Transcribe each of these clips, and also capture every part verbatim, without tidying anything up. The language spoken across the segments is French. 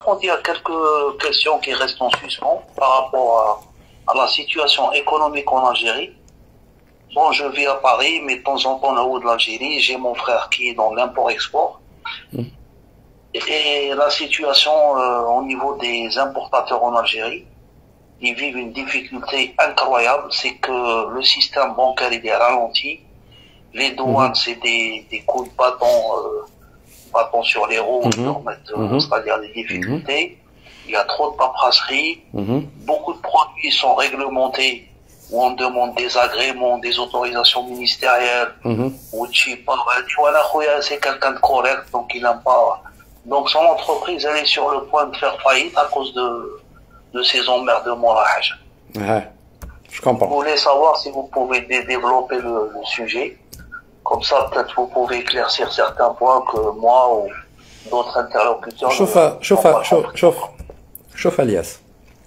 contre, il y a quelques questions qui restent en suspens par rapport à, à la situation économique en Algérie. Bon, je vis à Paris, mais de temps en temps, en haut de l'Algérie, j'ai mon frère qui est dans l'import-export. Mmh. Et la situation euh, au niveau des importateurs en Algérie, ils vivent une difficulté incroyable, c'est que le système bancaire il est ralenti, les douanes mmh. c'est des, des coups de bâton, euh, bâton sur les roues, mmh. leur mettre, mmh. c'est-à-dire des difficultés. Mmh. Il y a trop de paperasserie, mmh. beaucoup de produits sont réglementés, où on demande des agréments, des autorisations ministérielles, mmh. ou tu vois là, c'est quelqu'un de correct, donc il n'a pas. Donc son entreprise elle est sur le point de faire faillite à cause de de ces emmerdements là. Ouais, je comprends. Je voulais savoir si vous pouvez développer le, le sujet. Comme ça, peut-être vous pouvez éclaircir certains points que moi ou d'autres interlocuteurs. شوف شوف شوف شوف شوف الياس.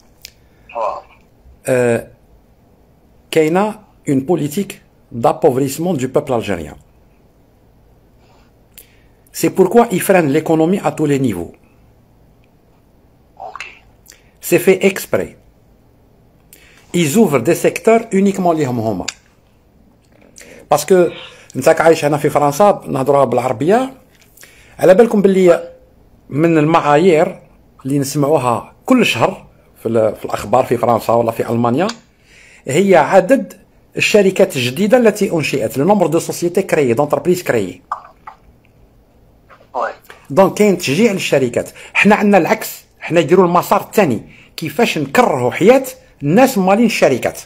كاينه une politique d'appauvrissement du peuple algérien. C'est pourquoi ils freinent l'économie à tous les niveaux. C'est fait exprès. Ils ouvrent des secteurs uniquement ليهم هما. Parce que نتاك عايش هنا في فرنسا نهضروها بالعربيه، على بالكم باللي من المعايير اللي نسمعوها كل شهر في, في الاخبار في فرنسا ولا في المانيا هي عدد الشركات الجديده التي انشئت، لو نومبر دو سوسيتي كريي دونتربريز كريي. دونك كاين تشجيع للشركات. حنا عندنا العكس، حنا يديروا المسار الثاني كيفاش نكرهوا حياه الناس مالين الشركات.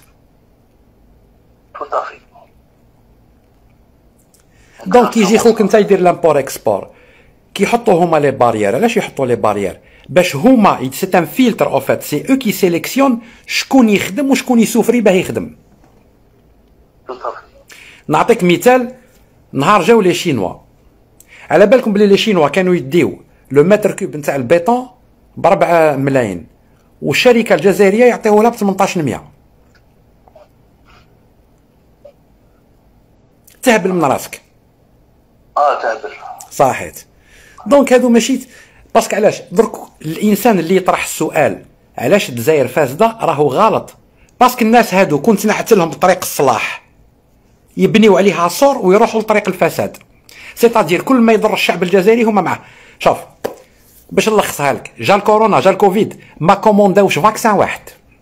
دونك يجي خوك انت يدير لامبور اكسبور، كيحطوا هما لي باريير. علاش يحطوا لي باريير؟ باش هما سي ان فيلتر او فات، سي او كي سيليكسيون شكون يخدم وشكون يسوفري باه يخدم. نعطيك مثال، نهار جاو لي شينوا، على بالكم بلي لي شينوا كانوا يديو لو متر كوب نتاع البيطون بربعة ملايين، والشركه الجزائريه يعطيوها ب ثمنطاش مية. تهبل من راسك. اه تهبل صحيت. دونك هادو ماشي باسكو علاش درك الانسان اللي يطرح السؤال علاش الجزائر فاسده راهو غلط، باسكو الناس هادو كنت نعت لهم بطريق الصلاح يبنيو عليها صور ويروحوا لطريق الفساد. سيتادير كل ما يضر الشعب الجزائري هما معاه. شوف باش نلخصها لك، جا الكورونا جا الكوفيد ما كومونداوش فاكسان واحد.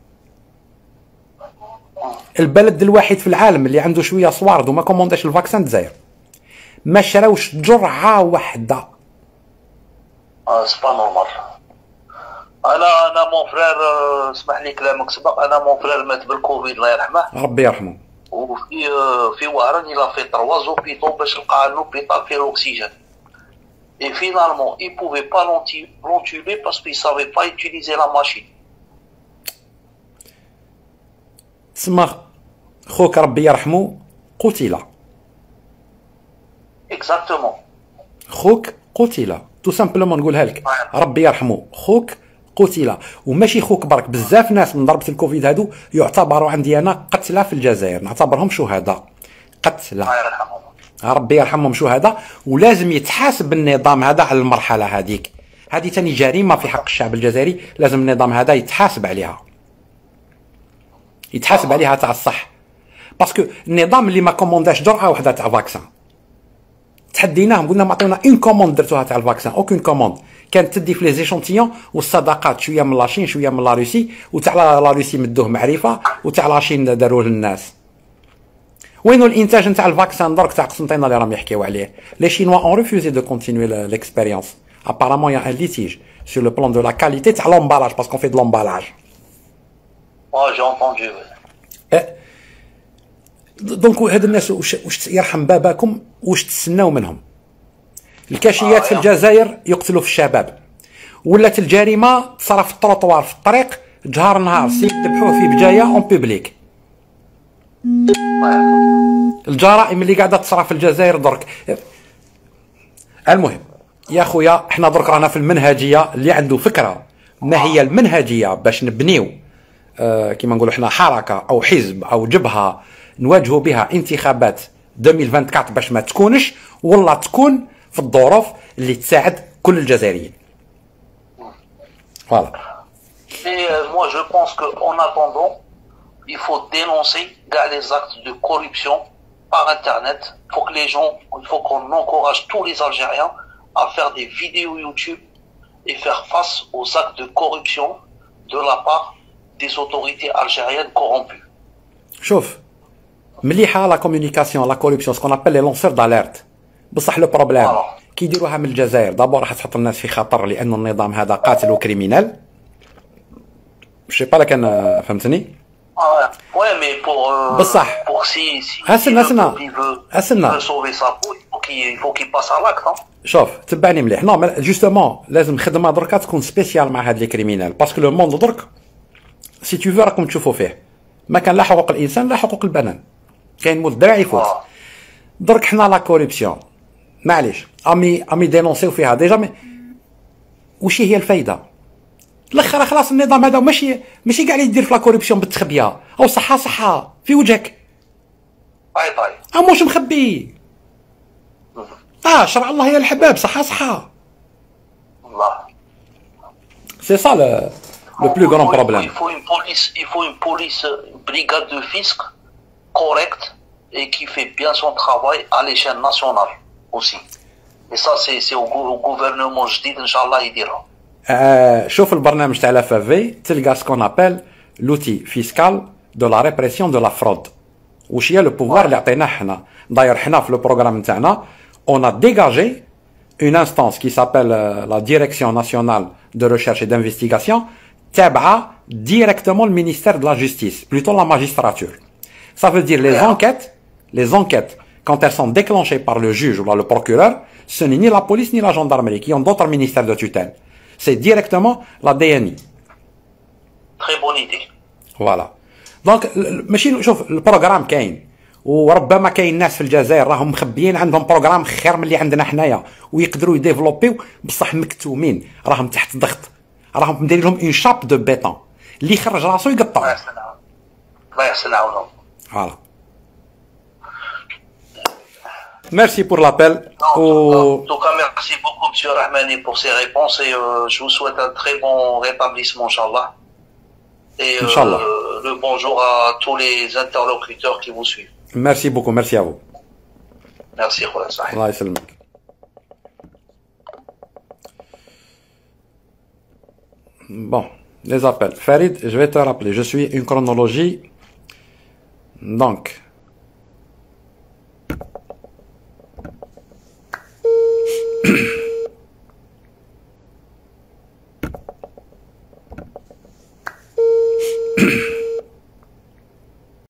البلد الوحيد في العالم اللي عنده شويه صوارد وما كومونداش الفاكسان الجزائر. ما شراوش جرعه واحده. اه سبا نورمال. انا انا مون فرير اسمح لي كلامك سبق، انا مون فرير مات بالكوفيد الله يرحمه. ربي يرحمه. وفي في وهران الى في تروا زوبيتو باش لقى لوبيتال فيه الاكسجين. Et finalement, il ne pouvait pas l'entuber parce qu'il ne savait pas utiliser la machine. تسمى خوك ربي يرحمه قتل. Exactement. خوك قتل تو سامبلومون نقولها لك، ربي يرحمه خوك قتل. وماشي خوك برك، بزاف ناس من ضربة الكوفيد هادو يعتبروا عندي انا قتلى في الجزائر، نعتبرهم شهداء قتلى. ربي يرحمهم شهداء، ولازم يتحاسب النظام هذا على المرحله هذيك. هذه ثاني جريمه في حق الشعب الجزائري، لازم النظام هذا يتحاسب عليها، يتحاسب عليها تاع الصح. باسكو النظام اللي ما كومونداش جرعه واحده تاع فاكسان، تحديناهم قلنا ما عطيونا اون كوموند درتوها تاع الفاكسان، اوكين كوموند. كانت تدي في لي زيشونتيون والصداقات، شويه من لاشين شويه من لا روسي، وتاع لا روسي مدوه معرفه، وتاع لاشين داروه للناس. وينو الانتاج نتاع الفاكسان درك تاع قسنطينه اللي راهم يحكيو عليه؟ لي شينوا اون ريفوزي دو كونتينيو ليكسبيريونس. ابارامون يا ان ليتيج سور لو بلان دو لا كاليتي تاع لومبالاج، باسكو في دو لومبالاج. اه جي اونتوندو. دونك هاد الناس واش يرحم باباكم واش تسناو منهم؟ الكاشيات في الجزائر يقتلوا في الشباب، ولات الجريمه تصرا في التروطوار في الطريق جهار نهار سي يذبحوه في بجايه اون بوبليك. الجرائم اللي قاعده تصرا في الجزائر درك. المهم يا خويا، احنا درك رانا في المنهجيه. اللي عنده فكره ما هي المنهجيه باش نبنيو آه كيما نقولوا احنا حركه او حزب او جبهه نواجهوا بها انتخابات ألفين وأربعة وعشرين باش ما تكونش، والله تكون في الظروف اللي تساعد كل الجزائريين. Voilà. Et euh, moi, je pense qu'en attendant, il faut dénoncer les actes de corruption par Internet. Il faut que les gens, il faut qu'on encourage tous les Algériens à faire des vidéos YouTube et faire face aux actes de corruption de la part des autorités algériennes corrompues. شوف مليحه لا كومونيكاسيون لا كوربسيون سكون ابل لي لونسور داليرت بصح لو بروبليم كي يديروها من الجزائر دابور راح تحط الناس في خطر لانه النظام هذا قاتل وكريمينال مش با لكن فهمتني اه وي مي بور بصح بور سي سي اسنا اسنا اسنا سوفي سا بو كي فو كي باس على لاكت شوف تبعني مليح نو جوستومون لازم خدمه دركا تكون سبيسيال مع هاد لي كريمينال باسكو لو موند درك سي تو فو راكم تشوفوا فيه ما كان لا حقوق الانسان لا حقوق البنان كاين مول الدرع يفوت درك حنا لا كوربسيون معليش امي امي دينونسيو فيها ديجا مي واش هي الفايده الاخر خلاص النظام هذا ماشي ماشي كاع اللي يدير في لا كوربسيون بالتخبيه او صحه صحه في وجهك طاي طاي اه مش مخبي اه شرع الله يا الحباب صحه صحه الله سي سا لو لو بلو غران بروبليم il faut une police il faut une police une brigade de fisc correcte et qui fait bien son travail à l'échelle nationale aussi et ça c'est c'est au, au gouvernement جديد ان شاء الله يديرها آه شوف البرنامج تاع لا فافي تلقى سكون ابل لوتي فيسكال دو لا ريبريسيون دو لا فرود واش هي لو بوفوار اللي عطيناه حنا داير حنا في لو بروغرام نتاعنا اون ا ديغاجي اون انستانس كي سابيل لا ديريكسيون ناسيونال دو ريشيرش اي دانفستيغاسيون تابعه ديريكتومون المينيستير دو لا جوستيس بلوتو لا ماجستراتور ça veut dire les enquêtes les enquêtes quand elles sont déclenchées par le juge ou le procureur ce n'est ni la police ni la gendarmerie qui ont d'autres ministères de tutelle c'est directement la D N I. Très bonne idée. Voilà. Donc ماشي شوف البروغرام كاين وربما كاين ناس في الجزائر راهم مخبيين عندهم بروغرام خير من اللي عندنا حنايا ويقدروا يديفلوبيو بصح مكتومين راهم تحت ضغط راهم مدير لهم اون شاب دو بيتون اللي يخرج راسو يقطع. الله يحسن عونهم. Voilà. Merci pour l'appel. En tout cas, merci beaucoup, M. Rahmani, pour ces réponses et euh, je vous souhaite un très bon rétablissement, Inch'Allah. Et euh, Inch'Allah. le bonjour à tous les interlocuteurs qui vous suivent. Merci beaucoup, merci à vous. Merci, Khouya. Allah yassalmak. Bon, les appels. Farid, je vais te rappeler, je suis une chronologie. Donc,